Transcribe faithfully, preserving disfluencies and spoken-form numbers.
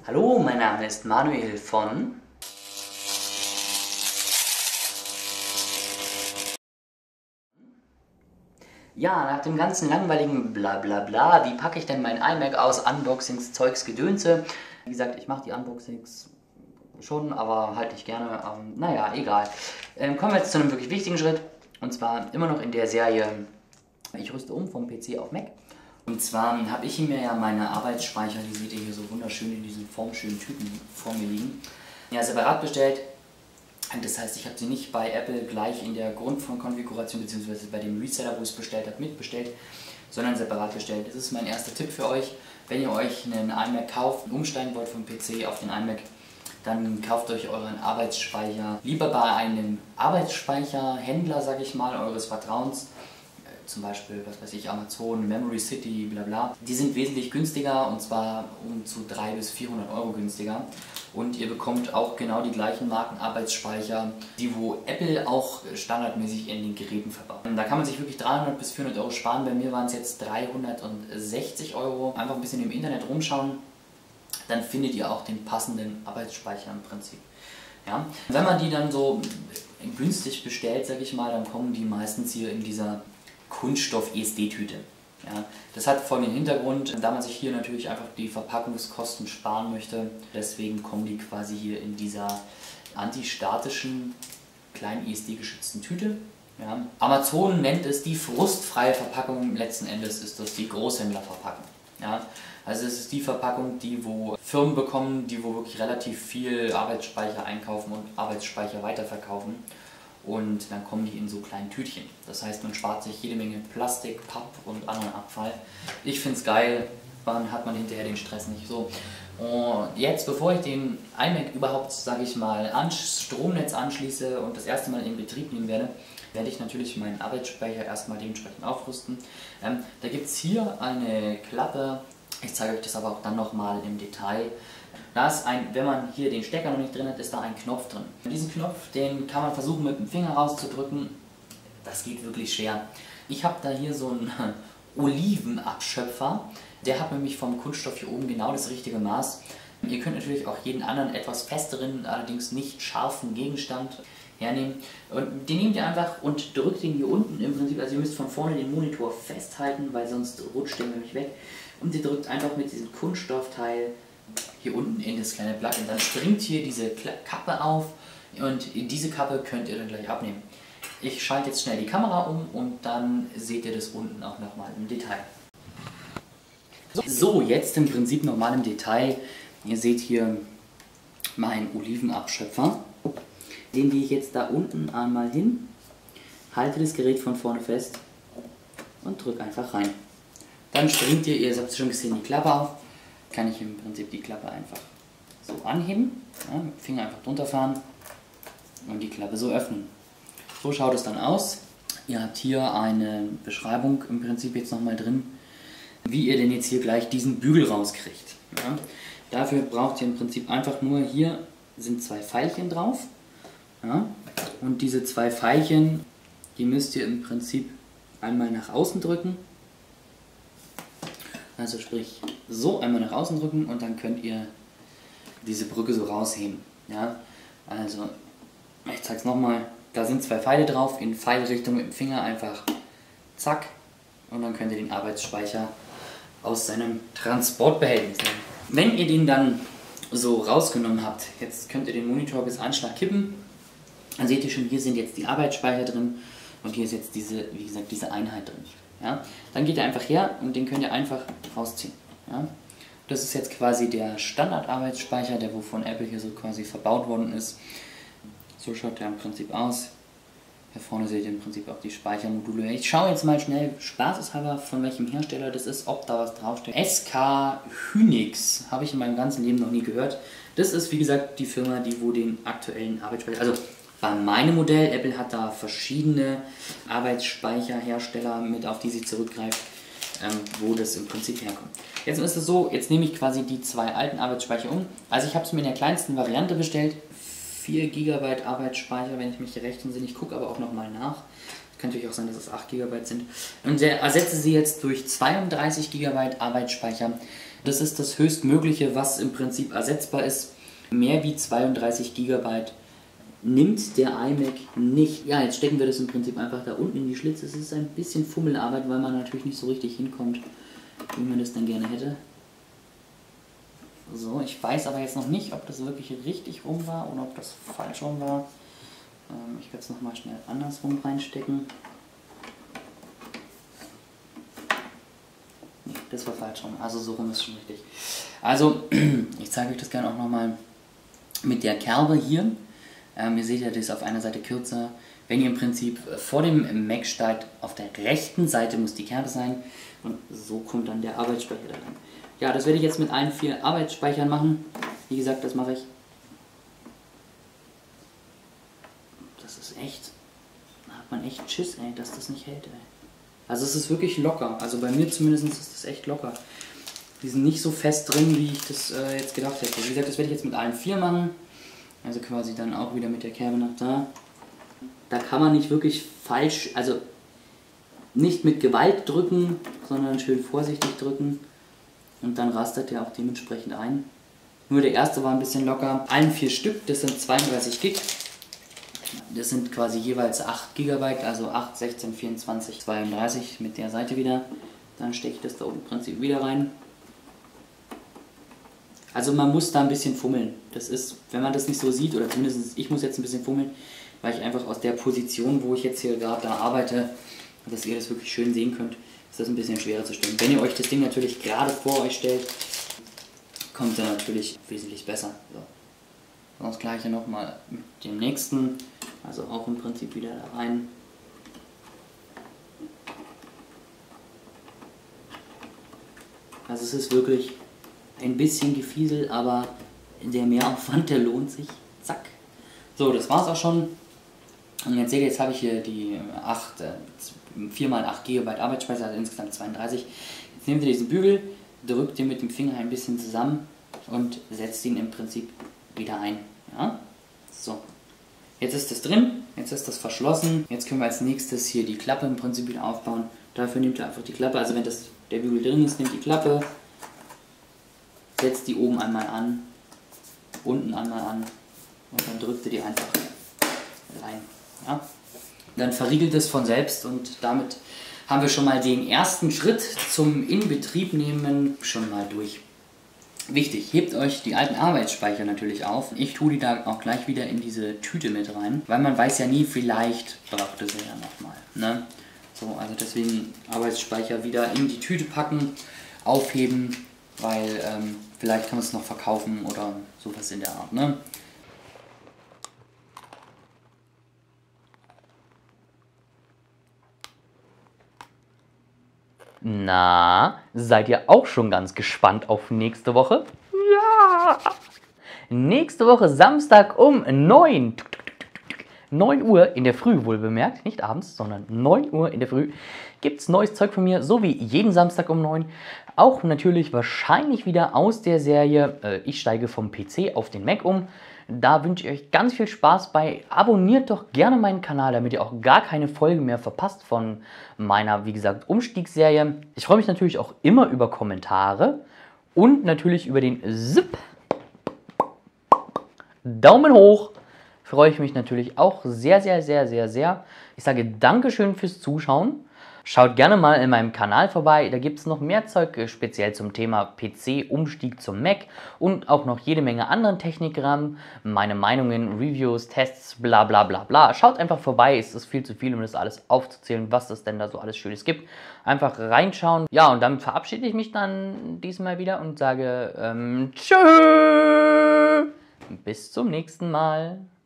Hallo, mein Name ist Manuel von Ja, nach dem ganzen langweiligen Blablabla, wie packe ich denn mein iMac aus, Unboxings, Zeugs, Gedönse. Wie gesagt, ich mache die Unboxings schon, aber halt nicht gerne. Ähm, naja, egal. Ähm, kommen wir jetzt zu einem wirklich wichtigen Schritt. Und zwar immer noch in der Serie, ich rüste um vom P C auf Mac. Und zwar habe ich mir ja meine Arbeitsspeicher, die seht ihr hier so wunderschön in diesen formschönen Tüten vor mir liegen, ja separat bestellt. Das heißt, ich habe sie nicht bei Apple gleich in der Grundkonfiguration bzw. bei dem Reseller, wo ich es bestellt habe, mitbestellt, sondern separat bestellt. Das ist mein erster Tipp für euch. Wenn ihr euch einen iMac kauft und umsteigen wollt vom P C auf den iMac, dann kauft euch euren Arbeitsspeicher lieber bei einem Arbeitsspeicherhändler, sage ich mal, eures Vertrauens. Zum Beispiel, was weiß ich, Amazon, Memory City, bla bla. Die sind wesentlich günstiger, und zwar um zu dreihundert bis vierhundert Euro günstiger. Und ihr bekommt auch genau die gleichen Marken Arbeitsspeicher, die wo Apple auch standardmäßig in den Geräten verbaut. Da kann man sich wirklich dreihundert bis vierhundert Euro sparen. Bei mir waren es jetzt dreihundertsechzig Euro. Einfach ein bisschen im Internet rumschauen, dann findet ihr auch den passenden Arbeitsspeicher im Prinzip. Ja? Wenn man die dann so günstig bestellt, sage ich mal, dann kommen die meistens hier in dieser Kunststoff-E S D-Tüte. Ja, das hat folgenden Hintergrund, da man sich hier natürlich einfach die Verpackungskosten sparen möchte. Deswegen kommen die quasi hier in dieser antistatischen, kleinen E S D-geschützten Tüte. Ja. Amazon nennt es die frustfreie Verpackung, letzten Endes ist das die Großhändlerverpackung. Ja. Also es ist die Verpackung, die wo Firmen bekommen, die wo wirklich relativ viel Arbeitsspeicher einkaufen und Arbeitsspeicher weiterverkaufen. Und dann kommen die in so kleinen Tütchen. Das heißt, man spart sich jede Menge Plastik, Papp und anderen Abfall. Ich finde es geil, dann hat man hinterher den Stress nicht so. Und jetzt, bevor ich den iMac überhaupt, sage ich mal, ans Stromnetz anschließe und das erste Mal in Betrieb nehmen werde, werde ich natürlich meinen Arbeitsspeicher erstmal dementsprechend aufrüsten. Ähm, da gibt es hier eine Klappe, ich zeige euch das aber auch dann nochmal im Detail. Da ist ein, wenn man hier den Stecker noch nicht drin hat, ist da ein Knopf drin. Diesen Knopf, den kann man versuchen mit dem Finger rauszudrücken. Das geht wirklich schwer. Ich habe da hier so einen Olivenabschöpfer. Der hat nämlich vom Kunststoff hier oben genau das richtige Maß. Ihr könnt natürlich auch jeden anderen etwas festeren, allerdings nicht scharfen Gegenstand hernehmen. Und den nehmt ihr einfach und drückt den hier unten im Prinzip. Also ihr müsst von vorne den Monitor festhalten, weil sonst rutscht der nämlich weg. Und ihr drückt einfach mit diesem Kunststoffteil hier unten in das kleine Plugin. Dann springt hier diese Kappe auf und diese Kappe könnt ihr dann gleich abnehmen. Ich schalte jetzt schnell die Kamera um und dann seht ihr das unten auch nochmal im Detail. So, jetzt im Prinzip nochmal im Detail. Ihr seht hier meinen Olivenabschöpfer. Den lege ich jetzt da unten einmal hin, halte das Gerät von vorne fest und drücke einfach rein. Dann springt ihr, ihr habt schon gesehen, die Klappe auf. Kann ich im Prinzip die Klappe einfach so anheben, ja, mit dem Finger einfach drunter fahren und die Klappe so öffnen. So schaut es dann aus. Ihr habt hier eine Beschreibung im Prinzip jetzt nochmal drin, wie ihr denn jetzt hier gleich diesen Bügel rauskriegt. Ja. Dafür braucht ihr im Prinzip einfach nur, hier sind zwei Pfeilchen drauf, ja, und diese zwei Pfeilchen, die müsst ihr im Prinzip einmal nach außen drücken. Also sprich, so einmal nach außen drücken und dann könnt ihr diese Brücke so rausheben. Ja? Also, ich zeige es nochmal. Da sind zwei Pfeile drauf, in Pfeilrichtung mit dem Finger einfach zack. Und dann könnt ihr den Arbeitsspeicher aus seinem Transportbehältnis nehmen. Wenn ihr den dann so rausgenommen habt, jetzt könnt ihr den Monitor bis Anschlag kippen. Dann seht ihr schon, hier sind jetzt die Arbeitsspeicher drin und hier ist jetzt diese, wie gesagt, diese Einheit drin. Ja, dann geht ihr einfach her und den könnt ihr einfach rausziehen. Ja. Das ist jetzt quasi der Standard-Arbeitsspeicher, der wo von Apple hier so quasi verbaut worden ist. So schaut der im Prinzip aus. Hier vorne seht ihr im Prinzip auch die Speichermodule. Ich schaue jetzt mal schnell, spaßeshalber, von welchem Hersteller das ist, ob da was draufsteht. S K Hynix, habe ich in meinem ganzen Leben noch nie gehört. Das ist, wie gesagt, die Firma, die wo den aktuellen Arbeitsspeicher, also bei meinem Modell, Apple hat da verschiedene Arbeitsspeicherhersteller, mit auf die sie zurückgreift, ähm, wo das im Prinzip herkommt. Jetzt ist es so, jetzt nehme ich quasi die zwei alten Arbeitsspeicher um. Also ich habe es mir in der kleinsten Variante bestellt, vier Gigabyte Arbeitsspeicher, wenn ich mich recht entsinne. Ich gucke aber auch nochmal nach. Könnte natürlich auch sein, dass es acht Gigabyte sind. Und ersetze sie jetzt durch zweiunddreißig Gigabyte Arbeitsspeicher. Das ist das höchstmögliche, was im Prinzip ersetzbar ist. Mehr wie zweiunddreißig Gigabyte nimmt der iMac nicht. Ja, jetzt stecken wir das im Prinzip einfach da unten in die Schlitze. Es ist ein bisschen Fummelarbeit, weil man natürlich nicht so richtig hinkommt, wie man das dann gerne hätte. So, ich weiß aber jetzt noch nicht, ob das wirklich richtig rum war oder ob das falsch rum war. Ähm, ich werde es nochmal schnell andersrum reinstecken. Nee, das war falsch rum, also so rum ist schon richtig. Also, ich zeige euch das gerne auch nochmal mit der Kerbe hier. Ähm, ihr seht ja, das ist auf einer Seite kürzer. Wenn ihr im Prinzip vor dem Mac steigt, auf der rechten Seite muss die Kerbe sein und so kommt dann der Arbeitsspeicher da rein. Ja, das werde ich jetzt mit allen vier Arbeitsspeichern machen. Wie gesagt, das mache ich. Das ist echt, da hat man echt Schiss, ey, dass das nicht hält, ey. Also es ist wirklich locker, also bei mir zumindest ist das echt locker. Die sind nicht so fest drin, wie ich das äh, jetzt gedacht hätte. Wie gesagt, das werde ich jetzt mit allen vier machen. Also quasi dann auch wieder mit der Kerbe nach da. Da kann man nicht wirklich falsch, also nicht mit Gewalt drücken, sondern schön vorsichtig drücken. Und dann rastert der auch dementsprechend ein. Nur der erste war ein bisschen locker. Allen vier Stück, das sind zweiunddreißig Gig. Das sind quasi jeweils acht Gigabyte, also acht, sechzehn, vierundzwanzig, zweiunddreißig mit der Seite wieder. Dann stecke ich das da oben im Prinzip wieder rein. Also man muss da ein bisschen fummeln. Das ist, wenn man das nicht so sieht, oder zumindest ich muss jetzt ein bisschen fummeln, weil ich einfach aus der Position, wo ich jetzt hier gerade da arbeite, dass ihr das wirklich schön sehen könnt, ist das ein bisschen schwerer zu stellen. Wenn ihr euch das Ding natürlich gerade vor euch stellt, kommt er natürlich wesentlich besser. So. Das gleiche nochmal mit dem nächsten, also auch im Prinzip wieder da rein. Also es ist wirklich ein bisschen Gefiesel, aber der Mehraufwand, der lohnt sich. Zack. So, das war's auch schon. Und jetzt seht ihr, jetzt habe ich hier die acht, äh, vier mal acht Gigabyte Arbeitsspeicher, also insgesamt zweiunddreißig. Jetzt nehmt ihr diesen Bügel, drückt ihn mit dem Finger ein bisschen zusammen und setzt ihn im Prinzip wieder ein. Ja? So. Jetzt ist das drin, jetzt ist das verschlossen. Jetzt können wir als nächstes hier die Klappe im Prinzip wieder aufbauen. Dafür nehmt ihr einfach die Klappe, also wenn das, der Bügel drin ist, nehmt die Klappe, setzt die oben einmal an, unten einmal an und dann drückt ihr die einfach rein. Ja? Dann verriegelt es von selbst und damit haben wir schon mal den ersten Schritt zum Inbetriebnehmen schon mal durch. Wichtig, hebt euch die alten Arbeitsspeicher natürlich auf. Ich tue die da auch gleich wieder in diese Tüte mit rein, weil man weiß ja nie, vielleicht braucht es ja nochmal. Ne? So, also deswegen Arbeitsspeicher wieder in die Tüte packen, aufheben, weil ähm, vielleicht kann man es noch verkaufen oder sowas in der Art. Ne? Na, seid ihr auch schon ganz gespannt auf nächste Woche? Ja! Nächste Woche Samstag um neun Uhr in der Früh, wohl bemerkt, nicht abends, sondern neun Uhr in der Früh, gibt es neues Zeug von mir, so wie jeden Samstag um neun. Auch natürlich wahrscheinlich wieder aus der Serie äh, Ich steige vom P C auf den Mac um. Da wünsche ich euch ganz viel Spaß bei. Abonniert doch gerne meinen Kanal, damit ihr auch gar keine Folge mehr verpasst von meiner, wie gesagt, Umstiegsserie. Ich freue mich natürlich auch immer über Kommentare und natürlich über den Zip. Daumen hoch. Freue ich mich natürlich auch sehr, sehr, sehr, sehr, sehr. Ich sage Dankeschön fürs Zuschauen. Schaut gerne mal in meinem Kanal vorbei, da gibt es noch mehr Zeug, speziell zum Thema P C-Umstieg zum Mac und auch noch jede Menge anderen Technikkram, meine Meinungen, Reviews, Tests, bla bla bla bla. Schaut einfach vorbei, es ist viel zu viel, um das alles aufzuzählen, was es denn da so alles Schönes gibt. Einfach reinschauen. Ja, und damit verabschiede ich mich dann diesmal wieder und sage ähm, tschüss, bis zum nächsten Mal.